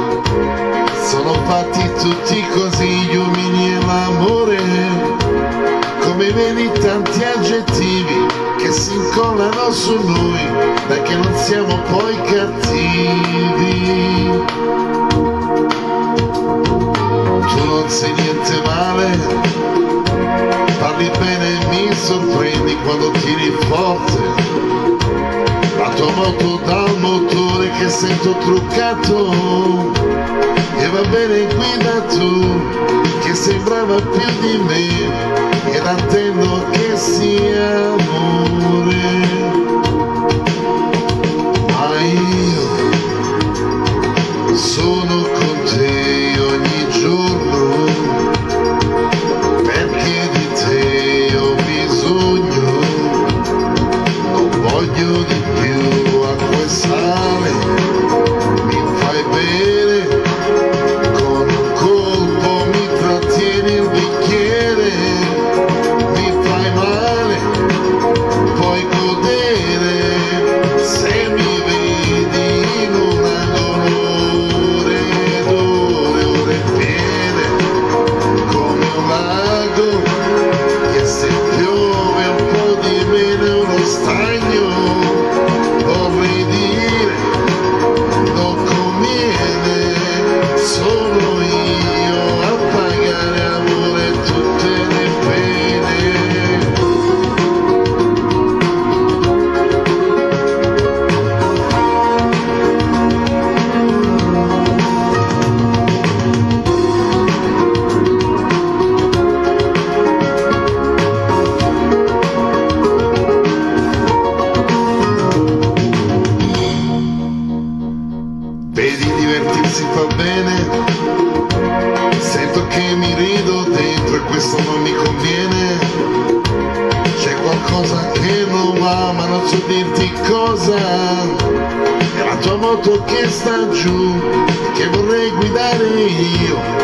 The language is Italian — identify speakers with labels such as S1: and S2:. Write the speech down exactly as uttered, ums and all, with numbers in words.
S1: sono fatti tutti così gli uomini e l'amore, come vedi tanti aggettivi che si incollano su noi, dai che non siamo poi cattivi. Tu non sei niente male, parli bene e mi sorprendi quando tiri forte. La tua moto dal motore che sento truccato, e va bene guida tu, che sembrava più di me, ed attendo che sia amore. Ma io sono con te ogni giorno, perché di te ho bisogno, non voglio di più acqua e sale, mi fai bere, con un colpo mi trattieni il bicchiere, mi fai male, puoi godere, se mi vedi in un angolo ore ed ore, ore piene, come un lago, che se piove un po' di meno è uno stagno, vorrei dire, non conviene, sono io a pagare amore tutte le pene. Vedi, divertirsi fa bene, sento che mi rido dentro e questo non mi conviene. C'è qualcosa che non va ma non so dirti cosa, è la tua moto che sta giù e che vorrei guidare io,